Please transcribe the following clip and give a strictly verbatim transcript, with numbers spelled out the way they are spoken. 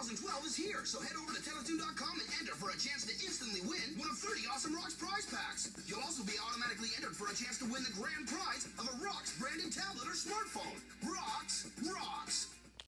thousand twelve is here, so head over to Teletoon dot com and enter for a chance to instantly win one of thirty awesome Roxx prize packs. You'll also be automatically entered for a chance to win the grand prize of a Roxx